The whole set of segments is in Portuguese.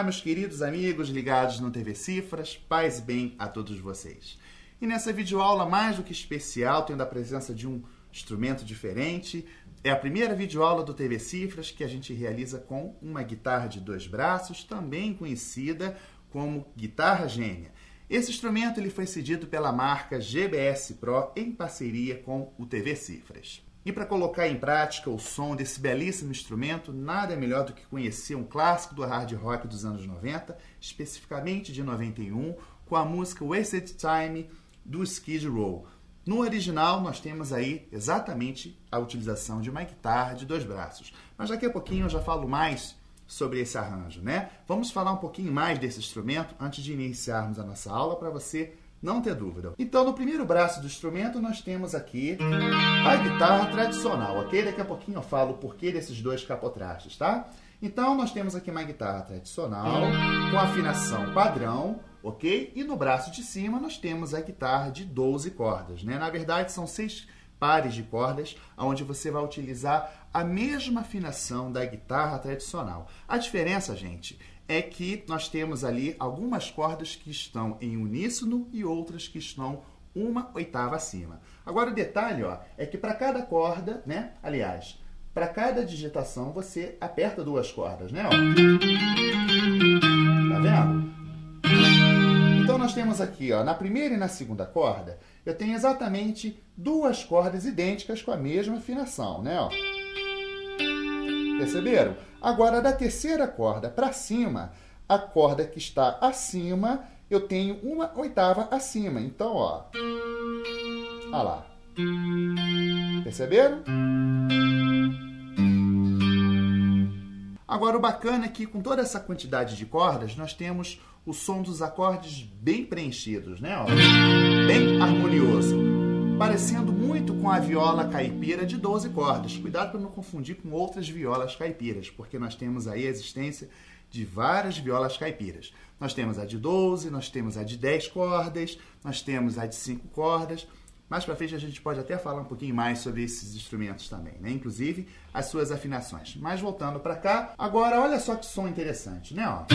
meus queridos amigos ligados no TV Cifras, paz e bem a todos vocês. E nessa videoaula mais do que especial, tendo a presença de um instrumento diferente, é a primeira videoaula do TV Cifras que a gente realiza com uma guitarra de 2 braços, também conhecida como guitarra gêmea. Esse instrumento ele foi cedido pela marca GBS Pro em parceria com o TV Cifras. E para colocar em prática o som desse belíssimo instrumento, nada é melhor do que conhecer um clássico do hard rock dos anos 90, especificamente de 91, com a música Wasted Time do Skid Row. No original, nós temos aí exatamente a utilização de uma guitarra de 2 braços. Mas daqui a pouquinho eu já falo mais sobre esse arranjo, né? Vamos falar um pouquinho mais desse instrumento antes de iniciarmos a nossa aula para você não ter dúvida. Então, no primeiro braço do instrumento, nós temos aqui a guitarra tradicional, ok? Daqui a pouquinho eu falo o porquê desses 2 capotrastes, tá? Então, nós temos aqui uma guitarra tradicional com afinação padrão, ok? E no braço de cima, nós temos a guitarra de 12 cordas, né? Na verdade, são 6 pares de cordas, onde você vai utilizar a mesma afinação da guitarra tradicional. A diferença, gente, é que nós temos ali algumas cordas que estão em uníssono e outras que estão 1/8 acima. Agora, o detalhe, ó, é que para cada corda, né? Aliás, para cada digitação, você aperta 2 cordas, né? Ó. Tá vendo? Então, nós temos aqui, ó, na primeira e na segunda corda, eu tenho exatamente 2 cordas idênticas com a mesma afinação, né? Ó. Perceberam? Agora, da terceira corda para cima, a corda que está acima, eu tenho 1/8 acima. Então, ó. Olha lá. Perceberam? Agora, o bacana é que com toda essa quantidade de cordas, nós temos o som dos acordes bem preenchidos, né? Ó, bem harmonioso, parecendo muito com a viola caipira de 12 cordas. Cuidado para não confundir com outras violas caipiras, porque nós temos aí a existência de várias violas caipiras. Nós temos a de 12, nós temos a de 10 cordas, nós temos a de 5 cordas. Mais para frente a gente pode até falar um pouquinho mais sobre esses instrumentos também, né? Inclusive as suas afinações. Mas voltando para cá, agora olha só que som interessante, né? Ó.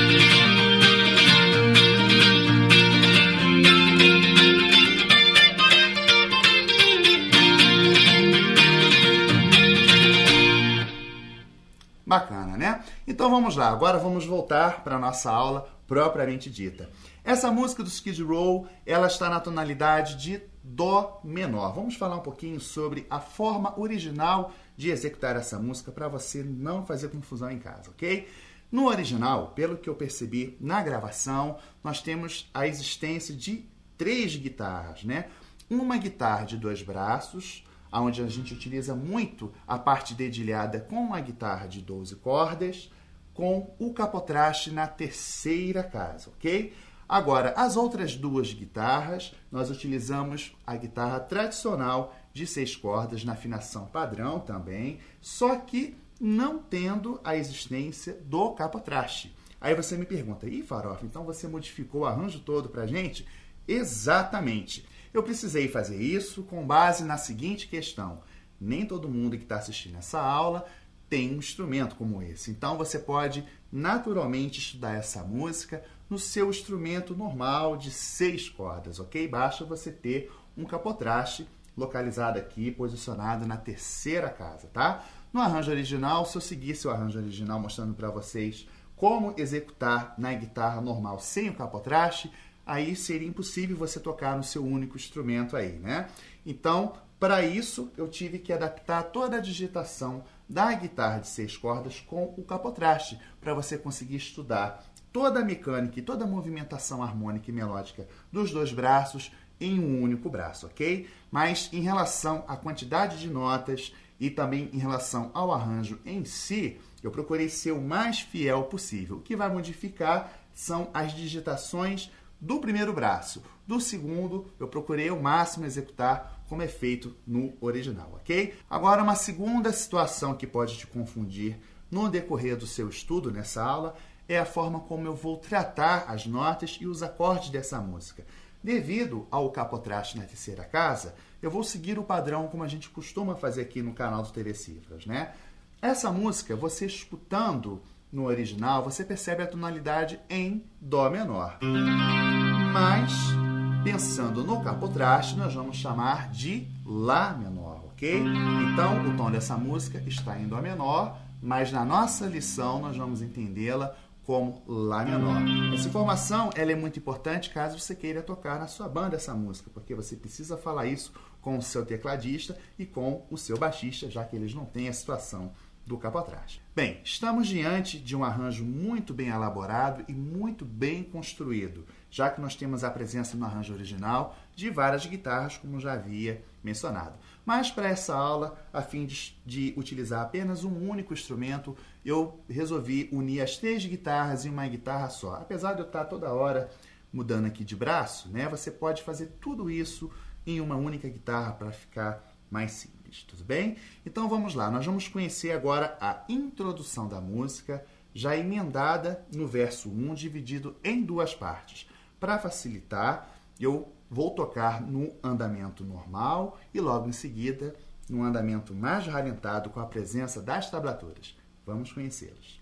Bacana, né? Então vamos lá, agora vamos voltar para a nossa aula propriamente dita. Essa música do Skid Row, ela está na tonalidade de Dó menor. Vamos falar um pouquinho sobre a forma original de executar essa música para você não fazer confusão em casa, ok? No original, pelo que eu percebi na gravação, nós temos a existência de 3 guitarras, né? Uma guitarra de 2 braços, onde a gente utiliza muito a parte dedilhada com a guitarra de 12 cordas, com o capotraste na terceira casa, ok? Agora, as outras 2 guitarras, nós utilizamos a guitarra tradicional de 6 cordas na afinação padrão também, só que não tendo a existência do capotraste. Aí você me pergunta, ih, Farofa, então você modificou o arranjo todo pra gente? Exatamente. Eu precisei fazer isso com base na seguinte questão. Nem todo mundo que está assistindo essa aula tem um instrumento como esse. Então, você pode naturalmente estudar essa música no seu instrumento normal de 6 cordas, ok? Basta você ter um capotraste localizado aqui, posicionado na terceira casa, tá? No arranjo original, se eu seguisse o arranjo original mostrando para vocês como executar na guitarra normal sem o capotraste, aí seria impossível você tocar no seu único instrumento aí, né? Então, para isso, eu tive que adaptar toda a digitação da guitarra de 6 cordas com o capotraste, para você conseguir estudar toda a mecânica e toda a movimentação harmônica e melódica dos 2 braços em um único braço, ok? Mas em relação à quantidade de notas e também em relação ao arranjo em si, eu procurei ser o mais fiel possível. O que vai modificar são as digitações do primeiro braço. Do segundo, eu procurei ao máximo executar como é feito no original, ok? Agora, uma segunda situação que pode te confundir no decorrer do seu estudo nessa aula é a forma como eu vou tratar as notas e os acordes dessa música. Devido ao capotraste na terceira casa, eu vou seguir o padrão como a gente costuma fazer aqui no canal do TV Cifras, né? Essa música, você escutando no original, você percebe a tonalidade em Dó menor. Mas, pensando no capotraste, nós vamos chamar de Lá menor, ok? Então, o tom dessa música está em Dó menor, mas na nossa lição nós vamos entendê-la como Lá menor. Essa informação ela é muito importante caso você queira tocar na sua banda essa música, porque você precisa falar isso com o seu tecladista e com o seu baixista, já que eles não têm a situação do capotraste. Bem, estamos diante de um arranjo muito bem elaborado e muito bem construído, já que nós temos a presença no arranjo original de várias guitarras, como já havia mencionado. Mas para essa aula, a fim de utilizar apenas um único instrumento, eu resolvi unir as 3 guitarras em uma guitarra só. Apesar de eu estar toda hora mudando aqui de braço, né, você pode fazer tudo isso em uma única guitarra para ficar mais simples, tudo bem? Então vamos lá, nós vamos conhecer agora a introdução da música, já emendada no verso 1, dividido em 2 partes. Para facilitar, eu vou tocar no andamento normal e logo em seguida no andamento mais ralentado com a presença das tablaturas. Vamos conhecê-las.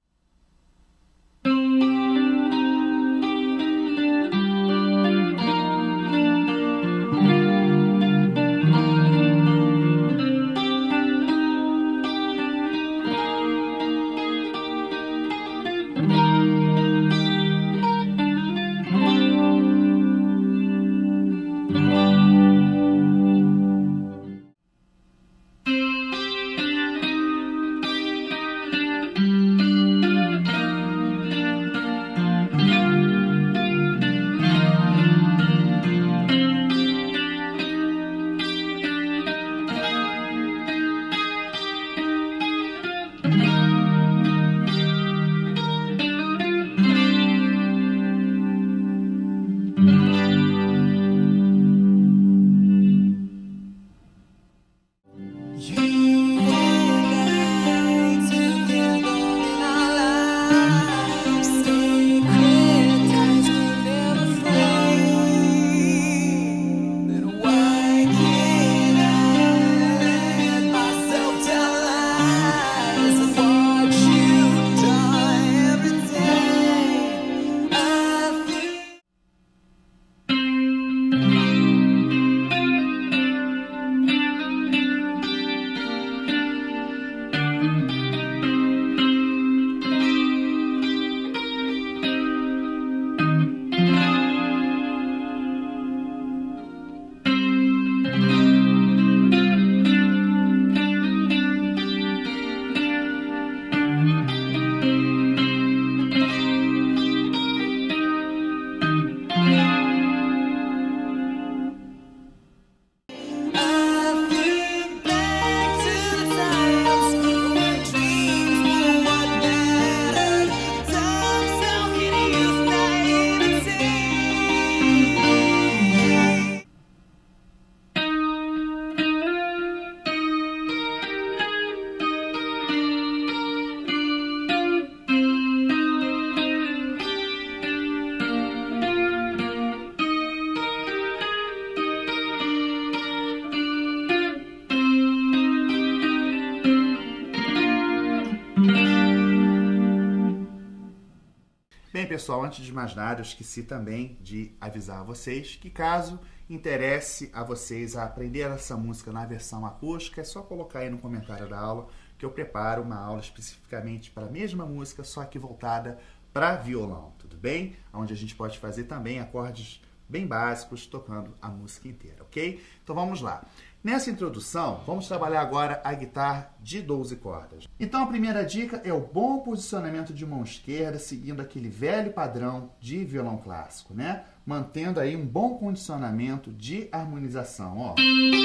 Bem, pessoal, antes de mais nada, eu esqueci também de avisar a vocês que caso interesse a vocês a aprender essa música na versão acústica, é só colocar aí no comentário da aula que eu preparo uma aula especificamente para a mesma música, só que voltada para violão, tudo bem? Onde a gente pode fazer também acordes bem básicos tocando a música inteira, ok? Então vamos lá. Nessa introdução, vamos trabalhar agora a guitarra de 12 cordas. Então a primeira dica é o bom posicionamento de mão esquerda, seguindo aquele velho padrão de violão clássico, né? Mantendo aí um bom condicionamento de harmonização, ó.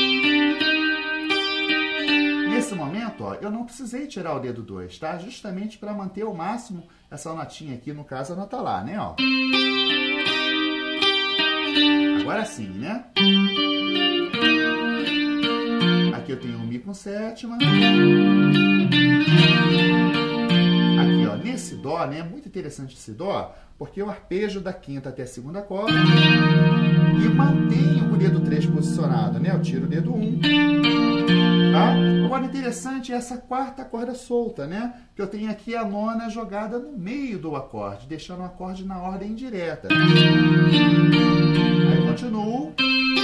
Nesse momento, ó, eu não precisei tirar o dedo 2, tá? Justamente para manter ao máximo essa notinha aqui, no caso a nota Lá, né, ó. Agora sim, né? Aqui eu tenho um Mi com sétima. Aqui, ó, nesse Dó, né? É muito interessante esse Dó, porque eu arpejo da quinta até a segunda corda e mantenho o dedo 3 posicionado, né? Eu tiro o dedo 1, tá? Agora Agora, interessante essa quarta corda solta, né? Que eu tenho aqui a nona jogada no meio do acorde, deixando o acorde na ordem direta. Aí continuo.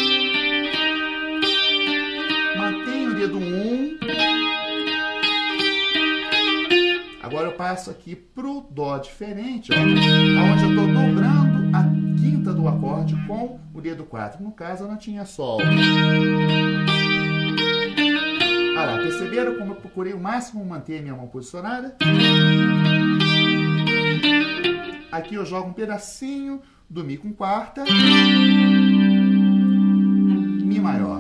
Mantenho o dedo 1. Agora eu passo aqui pro Dó diferente, ó, onde eu estou dobrando a quinta do acorde com o dedo 4. No caso, eu não tinha Sol. Ah lá, perceberam como eu procurei o máximo manter a minha mão posicionada? Aqui eu jogo um pedacinho do Mi com quarta, Mi maior.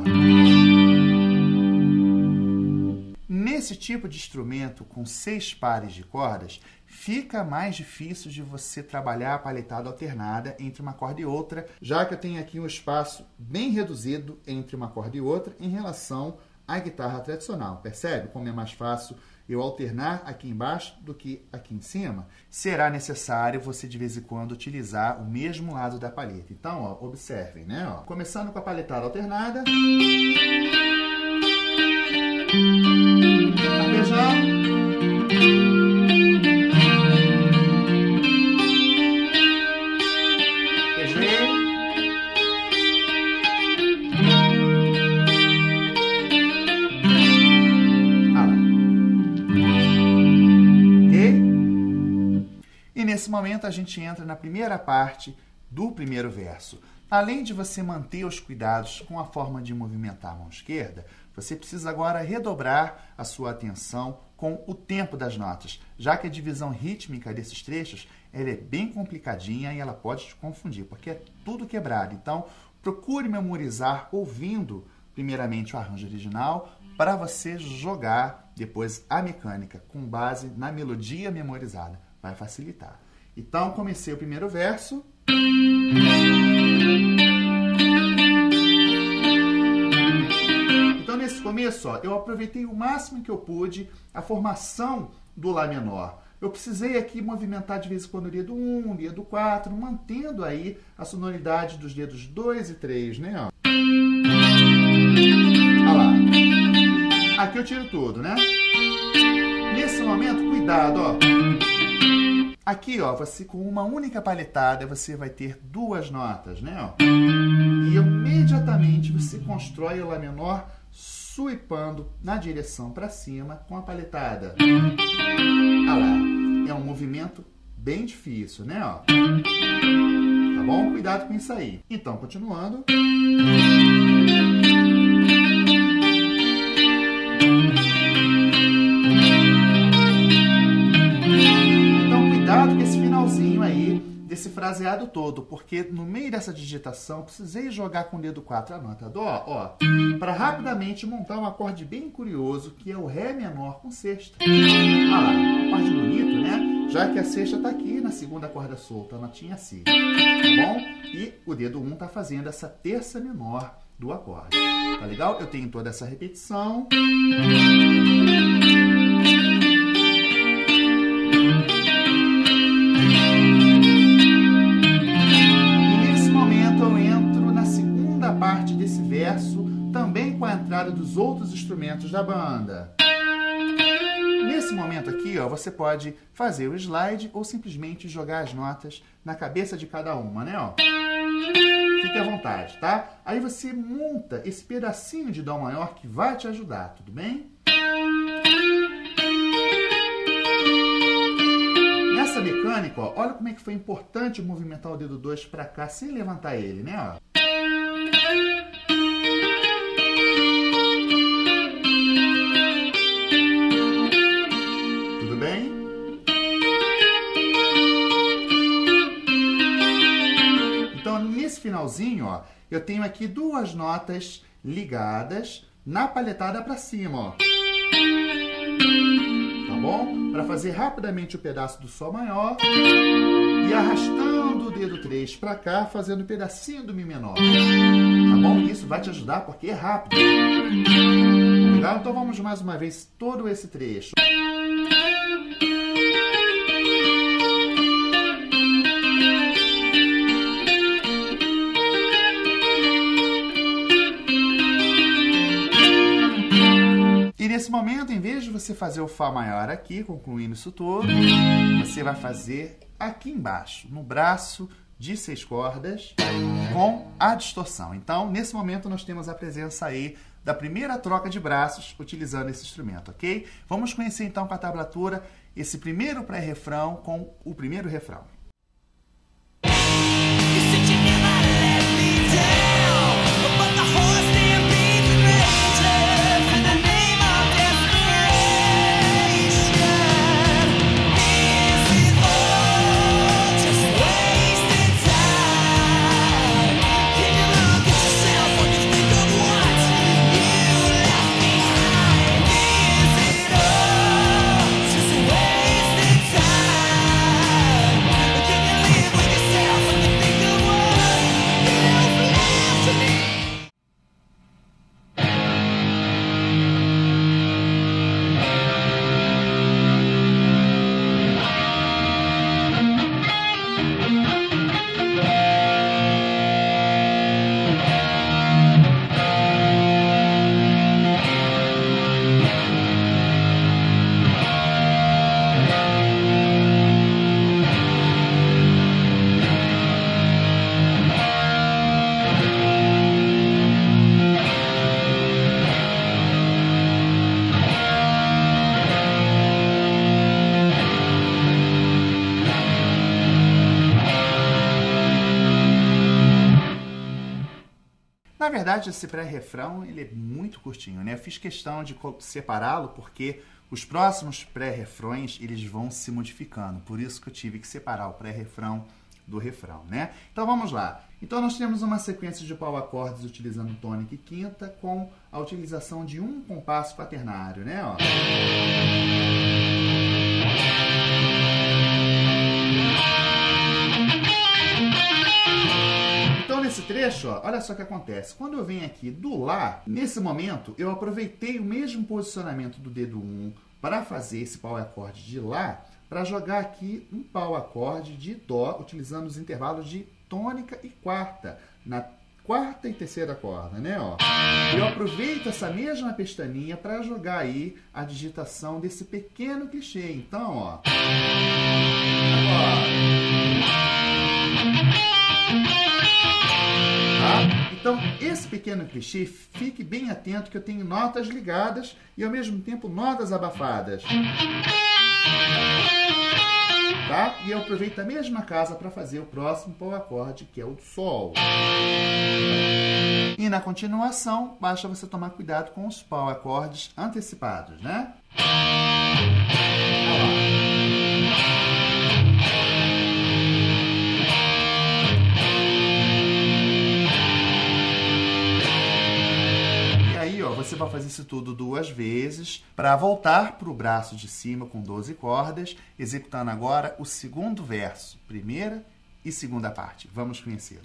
Nesse tipo de instrumento, com 6 pares de cordas, fica mais difícil de você trabalhar a paletada alternada entre uma corda e outra, já que eu tenho aqui um espaço bem reduzido entre uma corda e outra em relação à guitarra tradicional. Percebe como é mais fácil eu alternar aqui embaixo do que aqui em cima? Será necessário você de vez em quando utilizar o mesmo lado da palheta. Então, ó, observem, né? Ó, começando com a paletada alternada. Arpejando. Arpejei. E nesse momento a gente entra na primeira parte do primeiro verso. Além de você manter os cuidados com a forma de movimentar a mão esquerda, você precisa agora redobrar a sua atenção com o tempo das notas, já que a divisão rítmica desses trechos ela é bem complicadinha e ela pode te confundir, porque é tudo quebrado. Então, procure memorizar ouvindo primeiramente o arranjo original para você jogar depois a mecânica com base na melodia memorizada. Vai facilitar. Então, comecei o primeiro verso. Então, nesse começo, ó, eu aproveitei o máximo que eu pude a formação do Lá menor. Eu precisei aqui movimentar de vez em quando o dedo 1, o dedo 4, mantendo aí a sonoridade dos dedos 2 e 3, né? Ó. Olha lá. Aqui eu tiro tudo, né? Nesse momento, cuidado, ó. Aqui, ó, você com uma única paletada, você vai ter 2 notas, né? Ó. E imediatamente você constrói o Lá menor suipando na direção para cima com a paletada. Ah lá, é um movimento bem difícil, né? Ó. Tá bom? Cuidado com isso aí. Então, continuando. Cuidado com esse finalzinho aí, desse fraseado todo, porque no meio dessa digitação, precisei jogar com o dedo 4 a nota Dó, ó, para rapidamente montar um acorde bem curioso, que é o Ré menor com sexta. Ah lá, acorde bonito, né? Já que a sexta tá aqui na segunda corda solta, a notinha Si, tá bom? E o dedo 1 tá fazendo essa terça menor do acorde, tá legal? Eu tenho toda essa repetição. Parte desse verso, também com a entrada dos outros instrumentos da banda. Nesse momento aqui, ó, você pode fazer o slide ou simplesmente jogar as notas na cabeça de cada uma, né? Ó. Fique à vontade, tá? Aí você monta esse pedacinho de Dó maior que vai te ajudar, tudo bem? Nessa mecânica, ó, olha como é que foi importante movimentar o dedo 2 para cá sem levantar ele, né? Ó. Finalzinho, ó, eu tenho aqui 2 notas ligadas na paletada para cima, ó. Tá bom? Para fazer rapidamente o pedaço do Sol maior e arrastando o dedo 3 para cá, fazendo o pedacinho do Mi menor. Tá bom? Isso vai te ajudar porque é rápido. Legal? Então vamos mais uma vez todo esse trecho. Nesse nesse momento, em vez de você fazer o Fá maior aqui, concluindo isso tudo, você vai fazer aqui embaixo, no braço de 6 cordas, com a distorção. Então, nesse momento, nós temos a presença aí da primeira troca de braços utilizando esse instrumento, ok? Vamos conhecer então com a tablatura esse primeiro pré-refrão com o primeiro refrão. Na verdade, esse pré-refrão ele é muito curtinho, né? Eu fiz questão de separá-lo porque os próximos pré-refrões eles vão se modificando. Por isso que eu tive que separar o pré-refrão do refrão, né? Então vamos lá. Então nós temos uma sequência de pau-acordes utilizando tônica e quinta com a utilização de um compasso quaternário, né? Ó. Então, nesse trecho, ó, olha só o que acontece. Quando eu venho aqui do Lá, nesse momento, eu aproveitei o mesmo posicionamento do dedo 1 para fazer esse pau-acorde de Lá, para jogar aqui um pau-acorde de Dó, utilizando os intervalos de tônica e quarta, na quarta e terceira corda, né? Ó. Eu aproveito essa mesma pestaninha para jogar aí a digitação desse pequeno clichê. Então, ó. Agora. Então, esse pequeno clichê, fique bem atento que eu tenho notas ligadas e, ao mesmo tempo, notas abafadas. Tá? E eu aproveito a mesma casa para fazer o próximo pau-acorde, que é o Sol. E, na continuação, basta você tomar cuidado com os pau-acordes antecipados, né? Olha lá. Você vai fazer isso tudo 2 vezes para voltar para o braço de cima com 12 cordas, executando agora o segundo verso, primeira e segunda parte. Vamos conhecê-lo.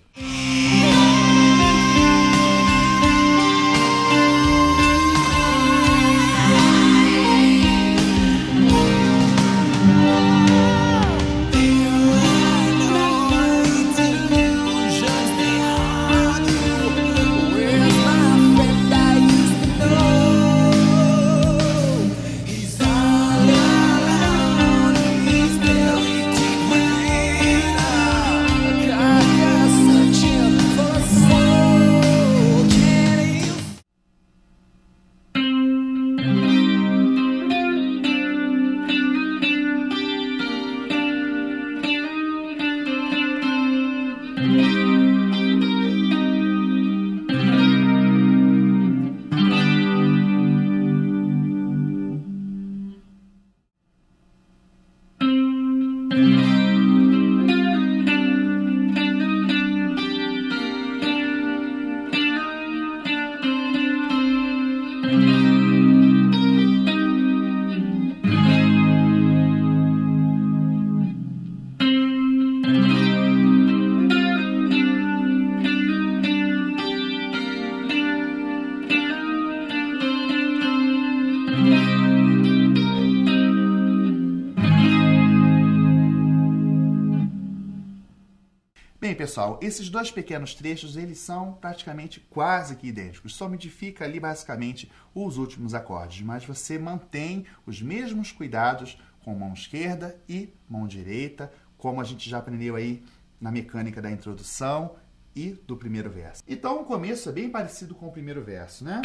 pessoal, esses dois pequenos trechos, eles são praticamente quase que idênticos. Só modifica ali basicamente os últimos acordes, mas você mantém os mesmos cuidados com mão esquerda e mão direita, como a gente já aprendeu aí na mecânica da introdução e do primeiro verso. Então o começo é bem parecido com o primeiro verso, né?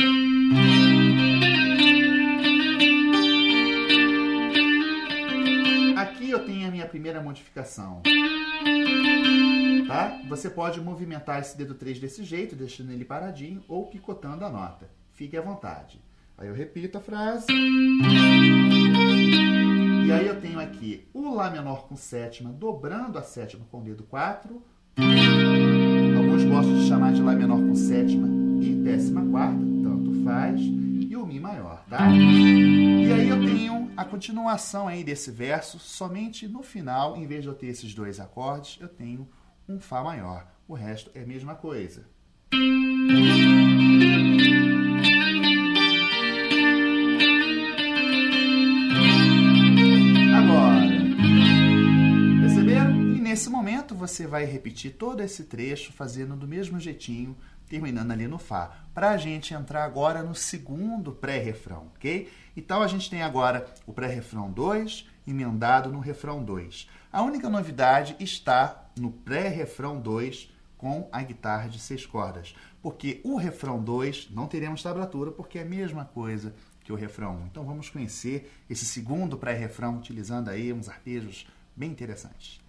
Aqui eu tenho a minha primeira modificação. Tá? Você pode movimentar esse dedo 3 desse jeito, deixando ele paradinho, ou picotando a nota. Fique à vontade. Aí eu repito a frase. E aí eu tenho aqui o Lá menor com sétima, dobrando a sétima com o dedo 4. Alguns gostam de chamar de Lá menor com sétima e 14ª, tanto faz. E o Mi maior, tá? E aí eu tenho a continuação aí desse verso, somente no final, em vez de eu ter esses dois acordes, eu tenho um Fá maior. O resto é a mesma coisa. Agora, perceberam? E nesse momento você vai repetir todo esse trecho, fazendo do mesmo jeitinho, terminando ali no Fá, para a gente entrar agora no segundo pré-refrão, ok? Então a gente tem agora o pré-refrão 2, emendado no refrão 2. A única novidade está no pré-refrão 2 com a guitarra de 6 cordas, porque o refrão 2 não teremos tablatura, porque é a mesma coisa que o refrão 1. Então vamos conhecer esse segundo pré-refrão utilizando aí uns arpejos bem interessantes.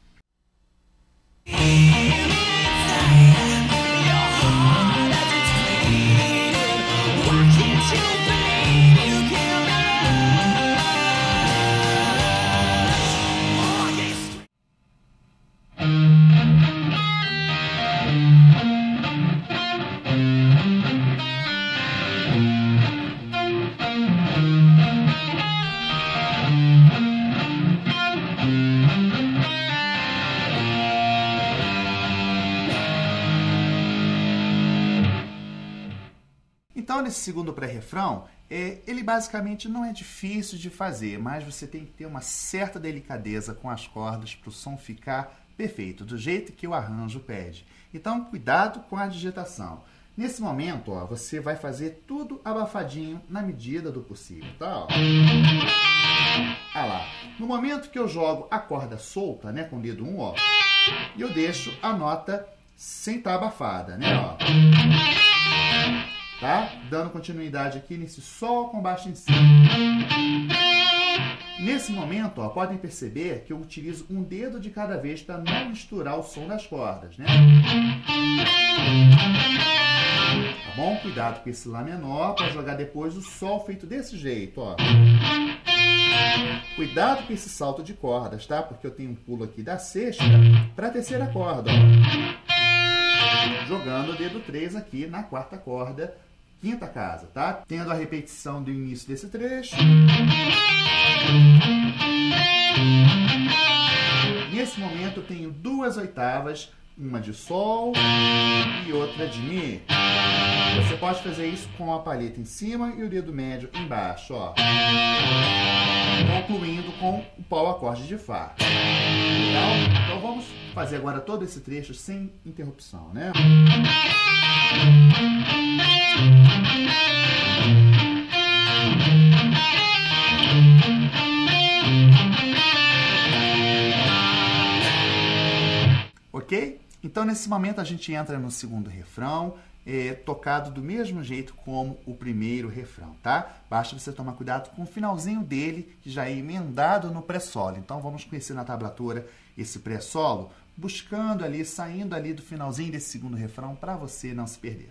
Então, nesse segundo pré-refrão, ele basicamente não é difícil de fazer, mas você tem que ter uma certa delicadeza com as cordas para o som ficar perfeito, do jeito que o arranjo pede. Então, cuidado com a digitação. Nesse momento, ó, você vai fazer tudo abafadinho na medida do possível, tá? Ó. Ah lá. No momento que eu jogo a corda solta, né, com o dedo 1, ó, eu deixo a nota sem estar abafada, né, ó. Tá? Dando continuidade aqui nesse Sol com baixo em Si. Nesse momento, ó, podem perceber que eu utilizo um dedo de cada vez para não misturar o som das cordas, né? Tá bom? Cuidado com esse Lá menor para jogar depois o Sol feito desse jeito, ó. Cuidado com esse salto de cordas, tá? Porque eu tenho um pulo aqui da sexta para a terceira corda, ó. Jogando o dedo 3 aqui na quarta corda, quinta casa, tá? Tendo a repetição do início desse trecho. Nesse momento eu tenho 2 oitavas, uma de Sol e outra de Mi. Você pode fazer isso com a palheta em cima e o dedo médio embaixo, ó. Concluindo com o pau acorde de Fá. Legal? Então vamos fazer agora todo esse trecho sem interrupção, né? Ok? Então, nesse momento, a gente entra no segundo refrão, tocado do mesmo jeito como o primeiro refrão, tá? Basta você tomar cuidado com o finalzinho dele, que já é emendado no pré-solo. Então, vamos conhecer na tablatura esse pré-solo, buscando ali, saindo ali do finalzinho desse segundo refrão, para você não se perder.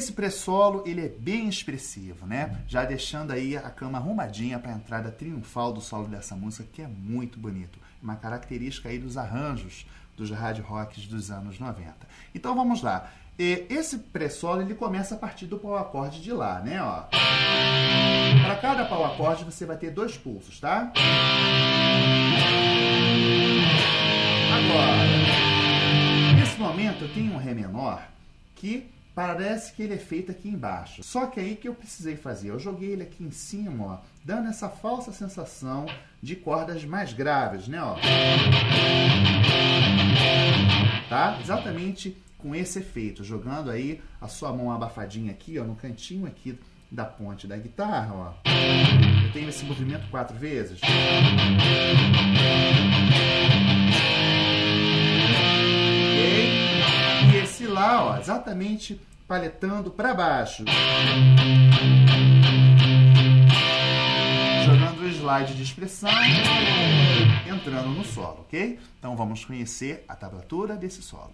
Esse pré-solo, ele é bem expressivo, né? Já deixando aí a cama arrumadinha para a entrada triunfal do solo dessa música, que é muito bonito. Uma característica aí dos arranjos dos hard rocks dos anos 90. Então vamos lá. Esse pré-solo, ele começa a partir do pau acorde de Lá, né? Ó. Para cada pau acorde você vai ter 2 pulsos, tá? Agora, nesse momento eu tenho um Ré menor que parece que ele é feito aqui embaixo. Só que aí que eu precisei fazer, eu joguei ele aqui em cima, ó, dando essa falsa sensação de cordas mais graves, né? Ó. Tá? Exatamente com esse efeito, jogando aí a sua mão abafadinha aqui, ó, no cantinho aqui da ponte da guitarra, ó. Eu tenho esse movimento 4 vezes. Ok? E esse Lá, ó, exatamente paletando para baixo. Jogando o slide de expressão, entrando no solo, ok? Então vamos conhecer a tablatura desse solo.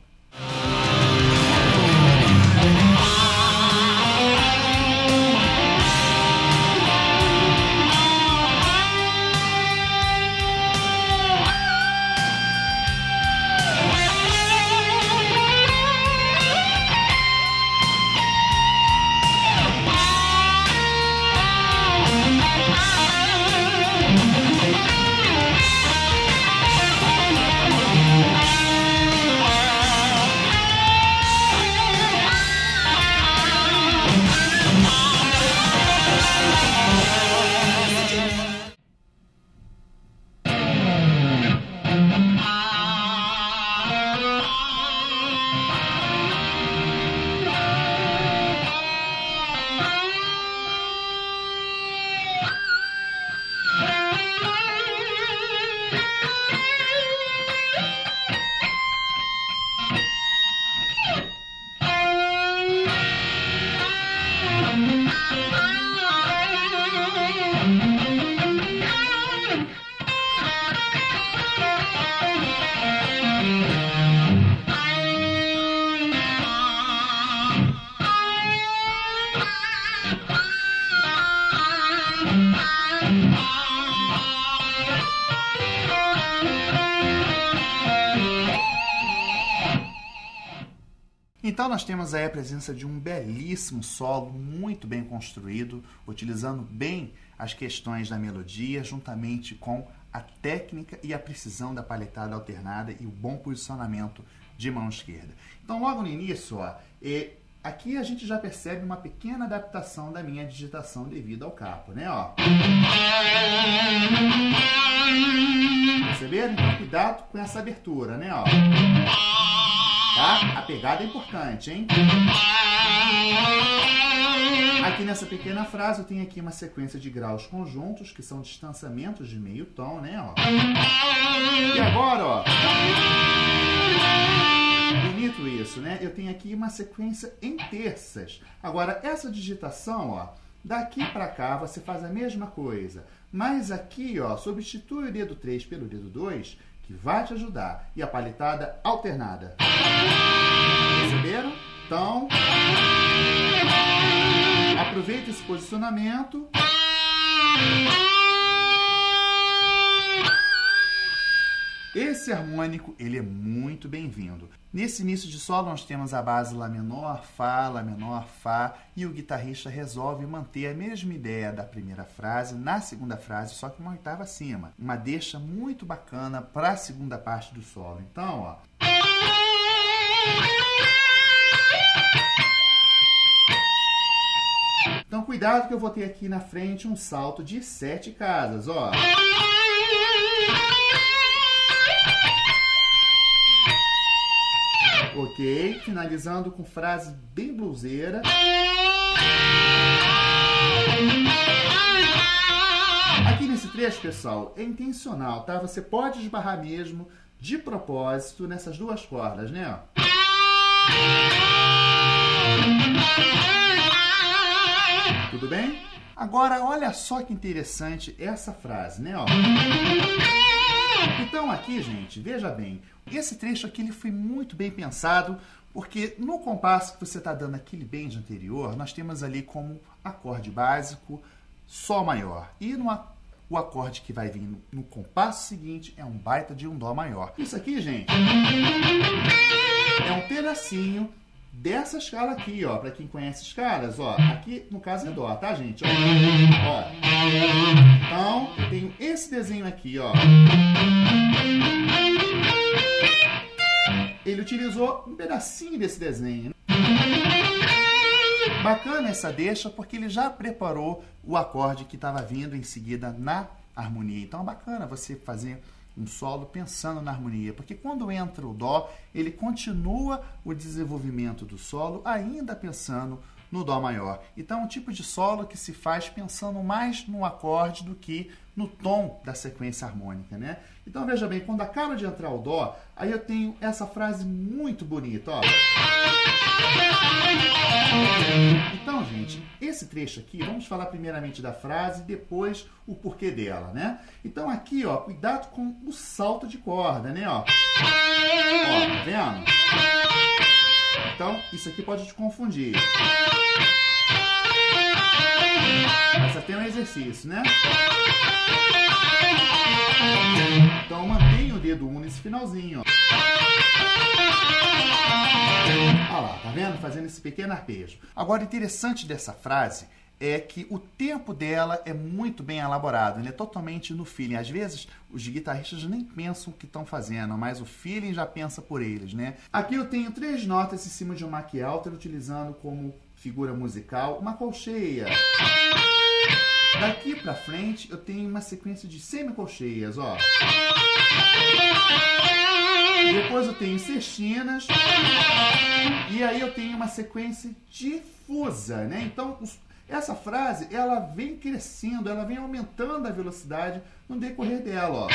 Então nós temos aí a presença de um belíssimo solo, muito bem construído, utilizando bem as questões da melodia, juntamente com a técnica e a precisão da paletada alternada e o bom posicionamento de mão esquerda. Então logo no início, ó, aqui a gente já percebe uma pequena adaptação da minha digitação devido ao capo, né? Ó. Perceberam? Então cuidado com essa abertura, né? Ó. Tá? A pegada é importante, hein? Aqui nessa pequena frase eu tenho aqui uma sequência de graus conjuntos, que são distanciamentos de meio tom, né? Ó. E agora, ó. Bonito isso, né? Eu tenho aqui uma sequência em terças. Agora, essa digitação, ó, daqui pra cá você faz a mesma coisa. Mas aqui, ó, substitui o dedo 3 pelo dedo 2, que vai te ajudar. E a paletada alternada. Perceberam? Então, aproveita esse posicionamento. Esse harmônico, ele é muito bem-vindo. Nesse início de solo, nós temos a base Lá menor, Fá, e o guitarrista resolve manter a mesma ideia da primeira frase na segunda frase, só que uma oitava acima. Uma deixa muito bacana para a segunda parte do solo. Então, ó. Então, cuidado que eu vou ter aqui na frente um salto de 7 casas, ó. Ok, finalizando com frase bem bluseira. Aqui nesse trecho, pessoal, é intencional, tá? Você pode esbarrar mesmo, de propósito, nessas duas cordas, né? Tudo bem? Agora, olha só que interessante essa frase, né? Ó. Então aqui, gente, veja bem, esse trecho aqui ele foi muito bem pensado Porque no compasso que você está dando aquele bend anterior, nós temos ali como acorde básico Sol maior. E o acorde que vai vir no compasso seguinte é um baita de um Dó maior. Isso aqui, gente, é um pedacinho dessa escala aqui, ó. Para quem conhece escalas, ó. Aqui, no caso, é Dó, tá, gente? Ó. Então, eu tenho esse desenho aqui, ó. Ele utilizou um pedacinho desse desenho. Bacana essa deixa, porque ele já preparou o acorde que estava vindo em seguida na harmonia. Então é bacana você fazer um solo pensando na harmonia, porque quando entra o Dó, ele continua o desenvolvimento do solo ainda pensando no Dó maior. Então é um tipo de solo que se faz pensando mais no acorde do que no tom da sequência harmônica, né? Então veja bem, quando acaba de entrar o Dó, aí eu tenho essa frase muito bonita, ó. Então, gente, esse trecho aqui, vamos falar primeiramente da frase, depois o porquê dela, né? Então aqui, ó, cuidado com o salto de corda, né, ó. Ó, tá vendo? Então, isso aqui pode te confundir. Mas até um exercício, né? Então, mantenha o dedo 1 nesse finalzinho, ó. Olha lá, tá vendo? Fazendo esse pequeno arpejo. Agora, o interessante dessa frase é que o tempo dela é muito bem elaborado, ele é totalmente no feeling. Às vezes, os guitarristas nem pensam o que estão fazendo, mas o feeling já pensa por eles, né? Aqui eu tenho 3 notas em cima de uma key alter, utilizando como figura musical uma colcheia. Daqui pra frente, eu tenho uma sequência de semicolcheias, ó. Depois eu tenho sextinas. E aí eu tenho uma sequência difusa, né? Então, essa frase, ela vem crescendo, ela vem aumentando a velocidade no decorrer dela, ó.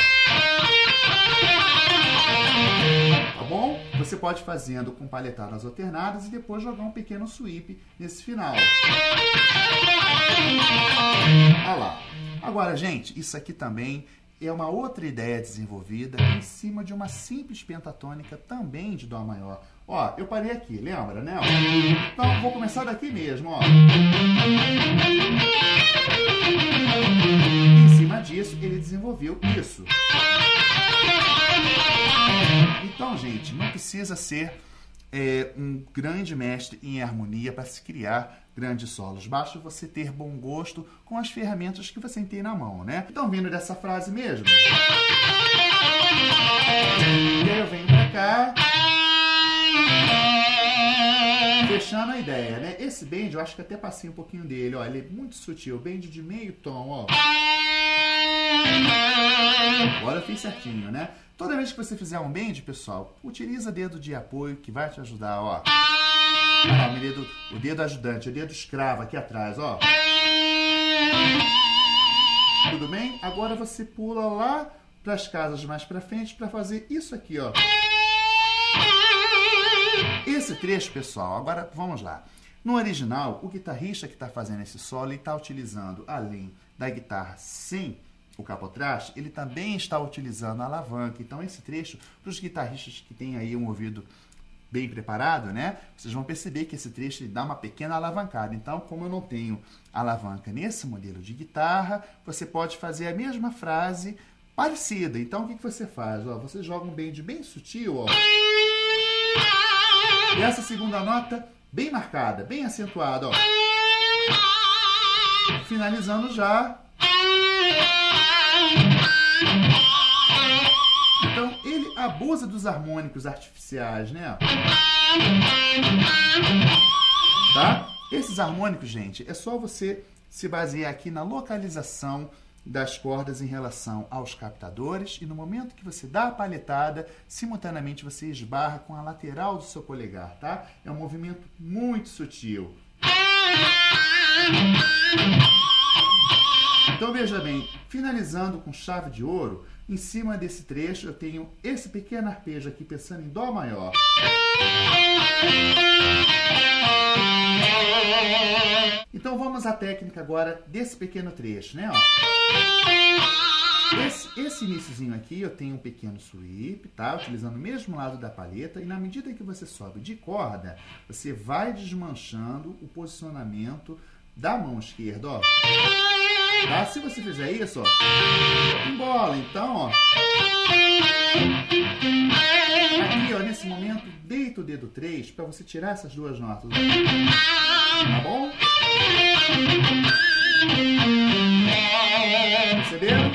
Tá bom? Você pode fazendo com palhetadas alternadas e depois jogar um pequeno sweep nesse final. Olha lá. Agora, gente, isso aqui também é uma outra ideia desenvolvida em cima de uma simples pentatônica também de Dó maior. Ó, eu parei aqui, lembra, né? Ó. Então, vou começar daqui mesmo, ó. Em cima disso, ele desenvolveu isso. Então, gente, não precisa ser um grande mestre em harmonia para se criar grandes solos. Basta você ter bom gosto com as ferramentas que você tem na mão, né? Então, vindo dessa frase mesmo. E aí eu venho pra cá. Fechando a ideia, né? Esse bend, eu acho que até passei um pouquinho dele, ó. Ele é muito sutil. Bend de meio tom, ó. Agora eu fiz certinho, né? Toda vez que você fizer um bend, pessoal, utiliza dedo de apoio que vai te ajudar, ó. O dedo ajudante, o dedo escravo aqui atrás, ó. Tudo bem? Agora você pula lá para as casas mais para frente para fazer isso aqui, ó. Esse trecho, pessoal, agora vamos lá. No original, o guitarrista que está fazendo esse solo, ele está utilizando, além da guitarra sem o capotraste, ele também está utilizando a alavanca. Então, esse trecho, para os guitarristas que têm aí um ouvido bem preparado, né? Vocês vão perceber que esse trecho ele dá uma pequena alavancada. Então, como eu não tenho alavanca nesse modelo de guitarra, você pode fazer a mesma frase parecida. Então, o que você faz? Ó, você joga um bend bem sutil, ó. E essa segunda nota bem marcada, bem acentuada, ó. Finalizando já. Então, ele abusa dos harmônicos artificiais, né? Tá? Esses harmônicos, gente, é só você se basear aqui na localização das cordas em relação aos captadores e no momento que você dá a palhetada, simultaneamente você esbarra com a lateral do seu polegar, tá? É um movimento muito sutil. Então, veja bem, finalizando com chave de ouro, em cima desse trecho eu tenho esse pequeno arpejo aqui, pensando em Dó maior. Então, vamos à técnica agora desse pequeno trecho, né? Ó. Esse iniciozinho aqui eu tenho um pequeno sweep, tá? Utilizando o mesmo lado da palheta, e na medida que você sobe de corda, você vai desmanchando o posicionamento da mão esquerda, ó. Tá? Se você fizer isso, ó, embola. Então, ó, aqui, ó, nesse momento, deita o dedo 3 para você tirar essas duas notas, ó. Tá bom? Perceberam?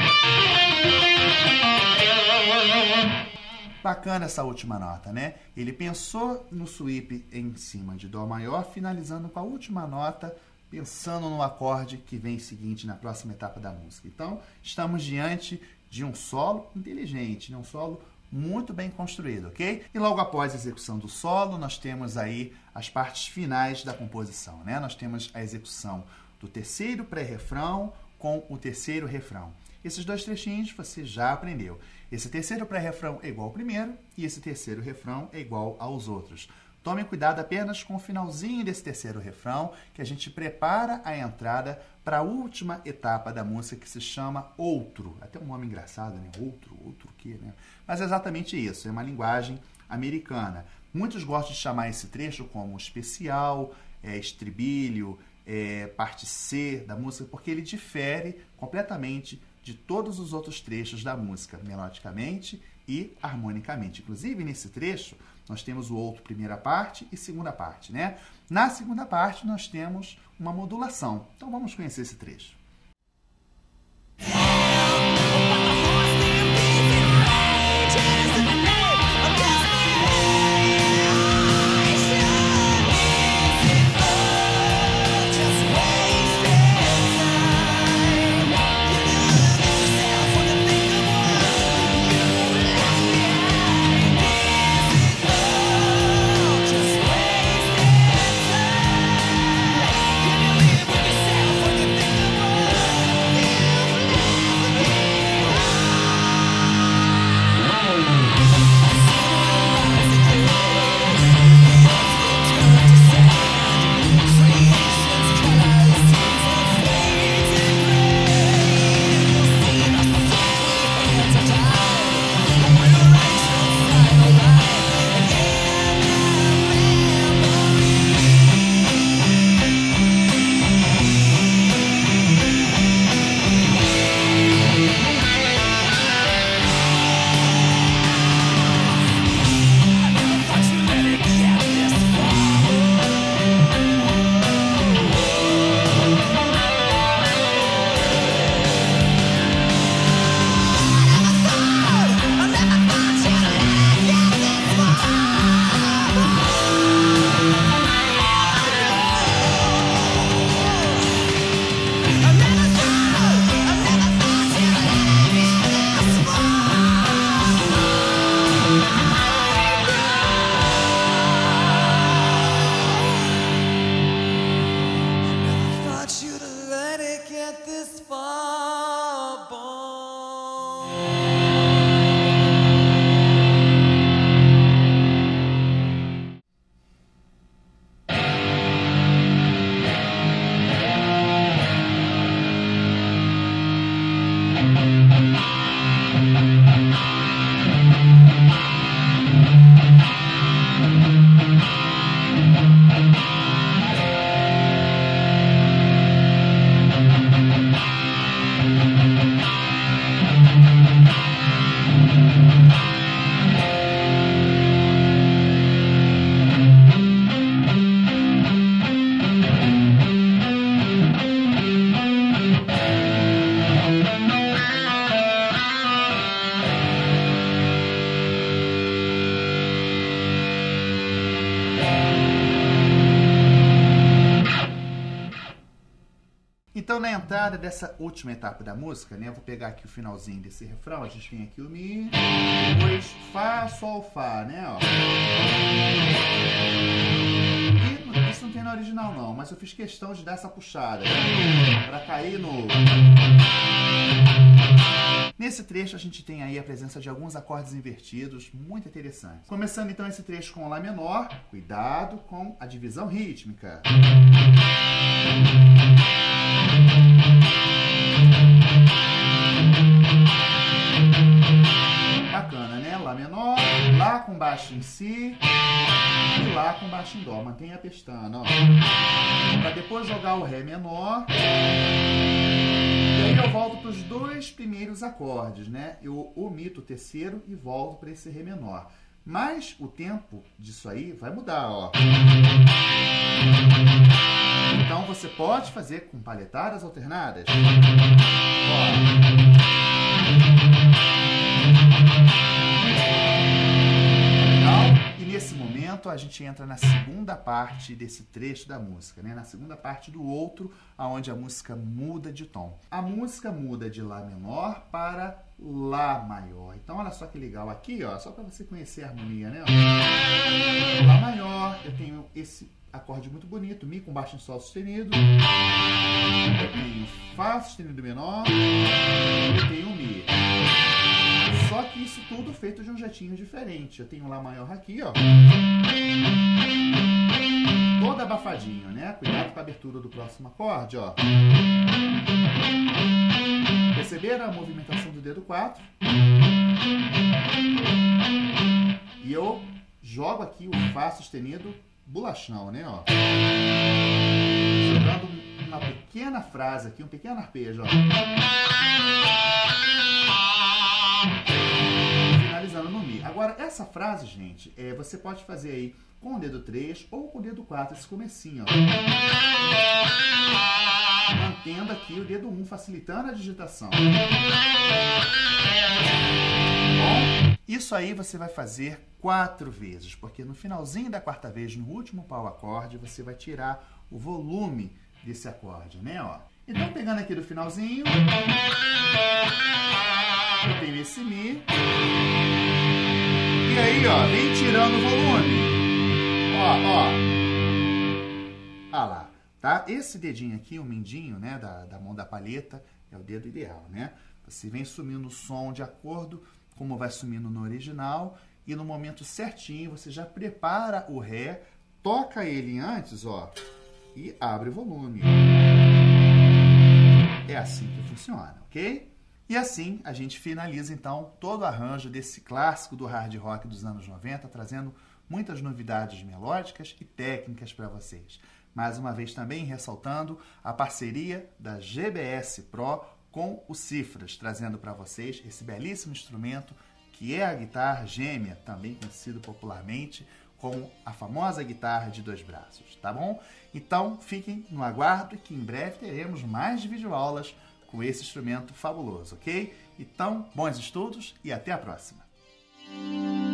Bacana essa última nota, né? Ele pensou no sweep em cima de Dó maior, finalizando com a última nota, pensando no acorde que vem seguinte na próxima etapa da música. Então, estamos diante de um solo inteligente, né? Um solo muito bem construído, ok? E logo após a execução do solo, nós temos aí as partes finais da composição, né? Nós temos a execução do terceiro pré-refrão com o terceiro refrão. Esses dois trechinhos você já aprendeu. Esse terceiro pré-refrão é igual ao primeiro e esse terceiro refrão é igual aos outros. Tome cuidado apenas com o finalzinho desse terceiro refrão, que a gente prepara a entrada para a última etapa da música, que se chama outro. Até um nome engraçado, né? Outro o quê, né? Mas é exatamente isso, é uma linguagem americana. Muitos gostam de chamar esse trecho como especial, estribilho, parte C da música, porque ele difere completamente de todos os outros trechos da música, melodicamente e harmonicamente. Inclusive, nesse trecho, nós temos o outro primeira parte e segunda parte, né? Na segunda parte, nós temos uma modulação. Então, vamos conhecer esse trecho. Então, na entrada dessa última etapa da música, né, eu vou pegar aqui o finalzinho desse refrão, a gente tem aqui o Mi, depois Fá, Sol, Fá, né, ó. E isso não tem na original não, mas eu fiz questão de dar essa puxada, né, pra cair no... Nesse trecho a gente tem aí a presença de alguns acordes invertidos muito interessantes. Começando então esse trecho com Lá menor, cuidado com a divisão rítmica. com baixo em Si e Lá com baixo em Dó. Mantenha a pestana, ó. Para depois jogar o Ré menor. E aí eu volto para os dois primeiros acordes, né? Eu omito o terceiro e volto para esse Ré menor. Mas o tempo disso aí vai mudar, ó. Então você pode fazer com palhetadas alternadas. Ó. Legal? E nesse momento a gente entra na segunda parte desse trecho da música, né? Na segunda parte do outro, onde a música muda de tom. A música muda de Lá menor para Lá maior. Então olha só que legal aqui, ó, só para você conhecer a harmonia, né? Ó. Lá maior, eu tenho esse acorde muito bonito, Mi com baixo em Sol sustenido. Eu tenho Fá sustenido menor. Eu tenho Mi. Só que isso tudo feito de um jeitinho diferente. Eu tenho Lá maior aqui, ó. Todo abafadinho, né? Cuidado com a abertura do próximo acorde, ó. Perceberam a movimentação do dedo 4? E eu jogo aqui o Fá sustenido bolachão, né? Ó. Jogando uma pequena frase aqui, um pequeno arpejo, ó. Finalizando no Mi. Agora, essa frase, gente, você pode fazer aí com o dedo 3 ou com o dedo 4, esse comecinho, ó. Mantendo aqui o dedo 1, facilitando a digitação. Bom, isso aí você vai fazer 4 vezes, porque no finalzinho da quarta vez, no último pau acorde, você vai tirar o volume desse acorde, né? Ó. Então, pegando aqui do finalzinho, eu tenho esse Mi. E aí, ó, vem tirando o volume. Ó. Ah lá, tá? Esse dedinho aqui, o mindinho, né, da mão da palheta, é o dedo ideal, né? Você vem sumindo o som de acordo como vai sumindo no original e no momento certinho você já prepara o Ré, toca ele antes, ó, e abre o volume. É assim que funciona, ok? E assim a gente finaliza então todo o arranjo desse clássico do hard rock dos anos 90, trazendo muitas novidades melódicas e técnicas para vocês. Mais uma vez também ressaltando a parceria da GBS Pro com o Cifras, trazendo para vocês esse belíssimo instrumento que é a guitarra gêmea, também conhecido popularmente como a famosa guitarra de 2 braços, tá bom? Então fiquem no aguardo que em breve teremos mais videoaulas com esse instrumento fabuloso, ok? Então, bons estudos e até a próxima!